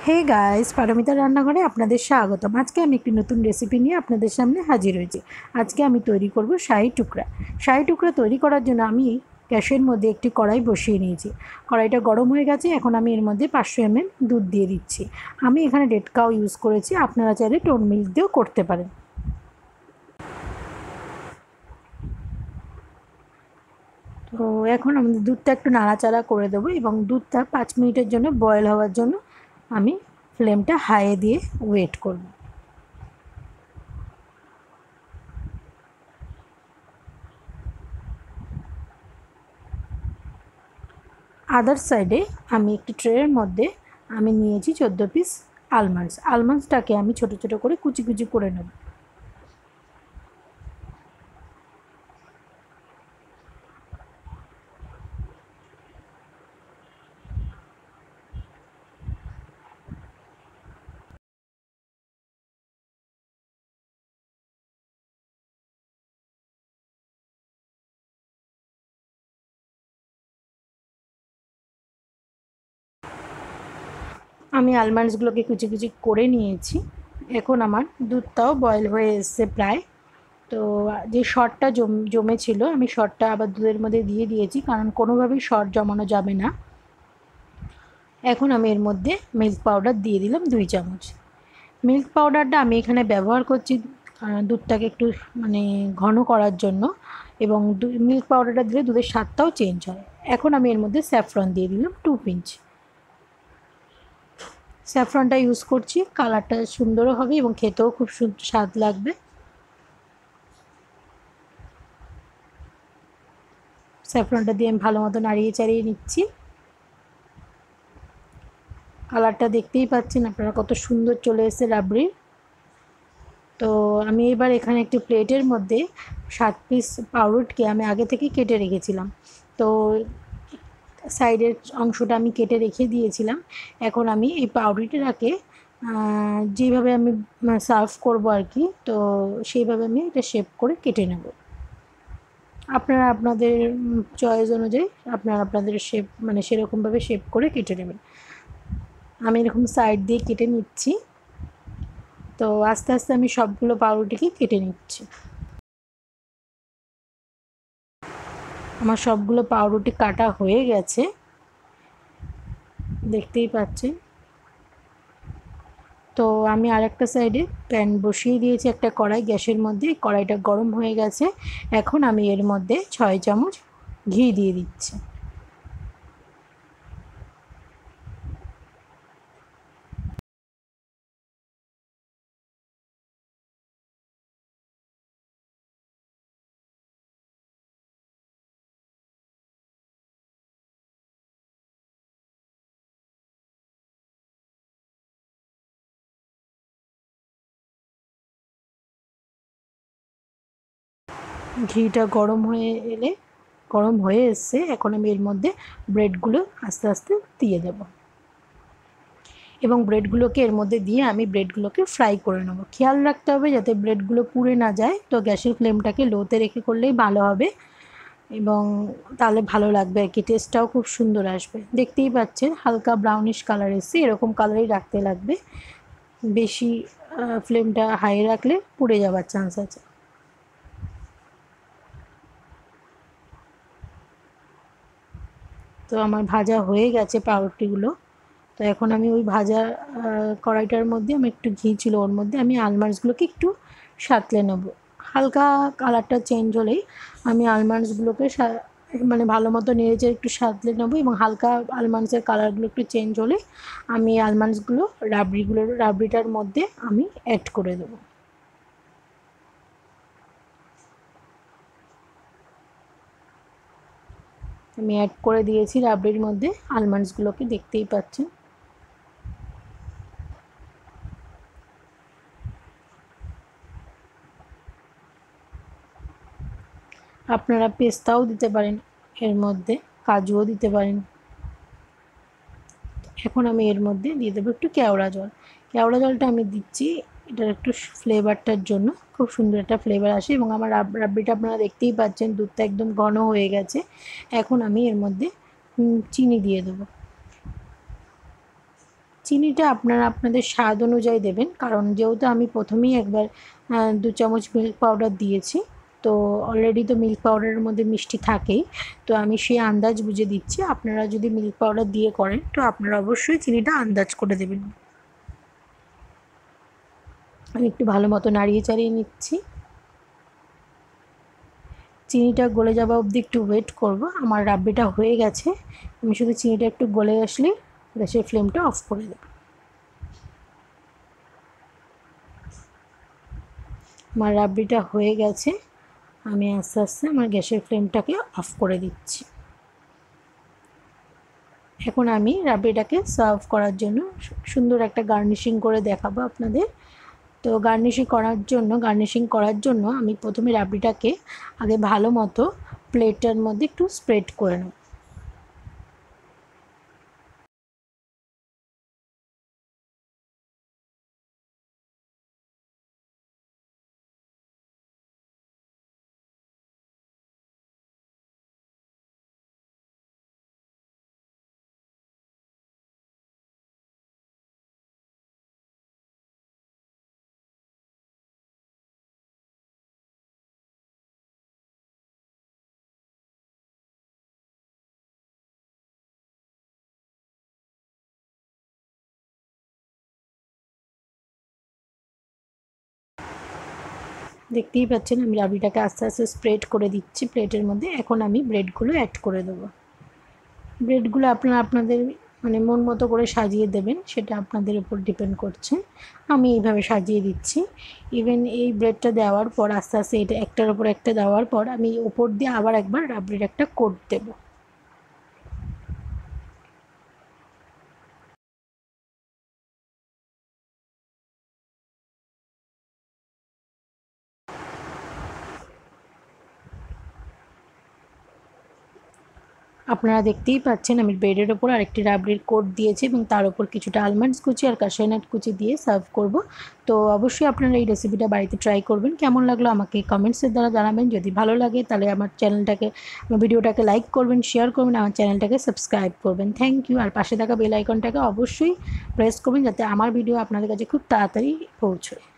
Hey guys, Paromita রান্নাঘরে আপনাদের স্বাগতম। আজকে আমি একটি নতুন রেসিপি নিয়ে আপনাদের সামনে হাজির হয়েছি। আজকে আমি তৈরি করব শাহি টুকরা। শাহি টুকরা তৈরি করার জন্য আমি গ্যাসের মধ্যে একটি কড়াই বসিয়ে নিয়েছি। কড়াইটা গরম হয়ে গেছে। এখন আমি এর মধ্যে 500 ml দুধ দিয়ে দিচ্ছি। আমি এখানে রেড কাউ ইউজ করেছি, আপনারা চাইলে টোন মিল্ক দিয়েও করতে পারেন। তো এখন আমাদের দুধটা একটু নাড়াচাড়া করে দেবো এবং দুধটা 5 মিনিটের জন্য বয়েল হওয়ার জন্য আমি ফ্লেমটা হাইয়ে দিয়ে ওয়েট করব। আদার সাইডে আমি একটি ট্রের মধ্যে আমি নিয়েছি 14 পিস আলমন্ডসটাকে আমি ছোট ছোট করে কুচি কুচি করে নেব। আমি আলমন্ডসগুলোকে কুচি কুচি করে নিয়েছি। এখন আমার দুধটাও বয়েল হয়ে এসছে প্রায়। তো যে শর্টটা জমেছিল আমি শর্টটা আবার দুধের মধ্যে দিয়ে দিয়েছি, কারণ কোনোভাবেই শর্ট জমানো যাবে না। এখন আমি এর মধ্যে মিল্ক পাউডার দিয়ে দিলাম 2 চামচ। মিল্ক পাউডারটা আমি এখানে ব্যবহার করছি দুধটাকে একটু ঘন করার জন্য, এবং মিল্ক পাউডারটা দিলে দুধের স্বাদটাও চেঞ্জ হয়। এখন আমি এর মধ্যে স্যাফরন দিয়ে দিলাম 2 পিঞ্চ। স্যাফরনটা ইউজ করছি, কালারটা সুন্দরও হবে এবং খেতেও খুব স্বাদ লাগবে। স্যাফরনটা দিয়ে আমি ভালো মতো নাড়িয়ে চাড়িয়ে নিচ্ছি। কালারটা দেখতেই পাচ্ছেন আপনারা কত সুন্দর চলে এসেছে রাবড়ির। তো আমি এবার এখানে একটি প্লেটের মধ্যে 7 পিস পাউরুটিকে আমি আগে থেকে কেটে রেখেছিলাম। তো সাইডের অংশটা আমি কেটে রেখে দিয়েছিলাম। এখন আমি এই পাউরুটিটাকে যেভাবে আমি সার্ভ করব আর কি, তো সেইভাবে আমি এটা শেপ করে কেটে নেব। আপনারা আপনাদের চয়েস অনুযায়ী আপনারা আপনাদের শেপ সেরকমভাবে শেপ করে কেটে নেবেন। আমি এরকম সাইড দিয়ে কেটে নিচ্ছি। তো আস্তে আস্তে আমি সবগুলো পাউরুটিকে কেটে নিচ্ছি। আমার সবগুলো পাউরুটি কাটা হয়ে গেছে, দেখতেই পাচ্ছেন। তো আমি আরেকটা সাইডে প্যান বসিয়ে দিয়েছি, একটা কড়াই গ্যাসের মধ্যে। কড়াইটা গরম হয়ে গেছে। এখন আমি এর মধ্যে 6 চামচ ঘি দিয়ে দিচ্ছি। ঘিটা গরম হয়ে এসছে। এখন আমি এর মধ্যে ব্রেডগুলো আস্তে আস্তে দিয়ে দেব, এবং ব্রেডগুলোকে এর মধ্যে দিয়ে আমি ব্রেডগুলোকে ফ্রাই করে নেব। খেয়াল রাখতে হবে যাতে ব্রেডগুলো পুড়ে না যায়। তো গ্যাসের ফ্লেমটাকে লোতে রেখে করলেই ভালো হবে, এবং তাহলে ভালো লাগবে আর কি, টেস্টটাও খুব সুন্দর আসবে। দেখতেই পাচ্ছেন হালকা ব্রাউনিশ কালার এসছে, এরকম কালারই রাখতে লাগবে। বেশি ফ্লেমটা হাই রাখলে পুড়ে যাওয়ার চান্স আছে। তো আমার ভাজা হয়ে গেছে পাউরুটিগুলো। তো এখন আমি ওই ভাজা কড়াইটার মধ্যে আমি একটু ঘি ছিল ওর মধ্যে আমি আলমন্ডসগুলোকে একটু সাঁতলে নেব। হালকা কালারটা চেঞ্জ হলেই আমি আলমন্ডসগুলোকে ভালো মতো নেড়েচেড়ে একটু সাঁতলে নেব, এবং হালকা আলমন্ডসের কালারগুলো একটু চেঞ্জ হলে আমি আলমন্ডসগুলো রাবড়িটার মধ্যে আমি অ্যাড করে দেবো। আমি অ্যাড করে দিয়েছি রাবড়ির মধ্যে আলমন্ডসগুলোকে, দেখতেই পাচ্ছেন। আপনারা পেস্তাও দিতে পারেন, এর মধ্যে কাজুও দিতে পারেন। এখন আমি এর মধ্যে দিয়ে দেবো একটু কেওড়া জল। কেওড়া জলটা আমি দিচ্ছি এটার একটু ফ্লেভারটার জন্য, খুব সুন্দর একটা ফ্লেভার আসে। এবং আমার রাবড়িটা আপনারা দেখতেই পাচ্ছেন দুধটা একদম ঘন হয়ে গেছে। এখন আমি এর মধ্যে চিনি দিয়ে দেবো। চিনিটা আপনারা আপনাদের স্বাদ অনুযায়ী দেবেন, কারণ যেহেতু আমি প্রথমেই একবার 2 চামচ মিল্ক পাউডার দিয়েছি, তো অলরেডি তো মিল্ক পাউডারের মধ্যে মিষ্টি থাকেই, তো আমি সেই আন্দাজ বুঝে দিচ্ছি। আপনারা যদি মিল্ক পাউডার দিয়ে করেন তো আপনারা অবশ্যই চিনিটা আন্দাজ করে দেবেন। আমি একটু ভালো মতো নাড়িয়ে চাড়িয়ে নিচ্ছি। চিনিটা গলে যাওয়া অবধি একটু ওয়েট করব। আমার রাবড়িটা হয়ে গেছে, আমি শুধু চিনিটা একটু গলে আসলে গ্যাসের ফ্লেমটা অফ করে দেব। আমার রাবড়িটা হয়ে গেছে, আমি আস্তে আস্তে আমার গ্যাসের ফ্লেমটাকে অফ করে দিচ্ছি। এখন আমি রাবড়িটাকে সার্ভ করার জন্য সুন্দর একটা গার্নিশিং করে দেখাবো আপনাদের। তো গার্নিশিং করার জন্য আমি প্রথমে রাবড়িটাকে আগে ভালো মতো প্লেটের মধ্যে একটু স্প্রেড করে নেব। দেখতেই পাচ্ছেন আমি রাবড়িটাকে আস্তে আস্তে স্প্রেড করে দিচ্ছি প্লেটের মধ্যে। এখন আমি ব্রেডগুলো অ্যাড করে দেবো। ব্রেডগুলো আপনারা আপনাদের মানে মন মতো করে সাজিয়ে দেবেন, সেটা আপনাদের উপর ডিপেন্ড করছে। আমি এইভাবে সাজিয়ে দিচ্ছি। ইভেন এই ব্রেডটা দেওয়ার পর আস্তে আস্তে এটা একটার উপর একটা দেওয়ার পর আমি ওপর দিয়ে আবার একবার রাবড়ির একটা কোট দেবো। আপনারা দেখতেই পাচ্ছেন আমি ব্রেডের ওপর আরেকটি রাবড়ির কোট দিয়েছি এবং তার উপর কিছুটা আলমন্ডস কুচি আর কাশাই নাট কুচি দিয়ে সার্ভ করব। তো অবশ্যই আপনারা এই রেসিপিটা বাড়িতে ট্রাই করবেন। কেমন লাগলো আমাকে কমেন্টসের দ্বারা জানাবেন। যদি ভালো লাগে তাহলে আমার ভিডিওটাকে লাইক করবেন, শেয়ার করবেন, আমার চ্যানেলটাকে সাবস্ক্রাইব করবেন। Thank you. আর পাশে থাকা বেল আইকনটাকে অবশ্যই প্রেস করবেন যাতে আমার ভিডিও আপনাদের কাছে খুব তাড়াতাড়ি পৌঁছয়।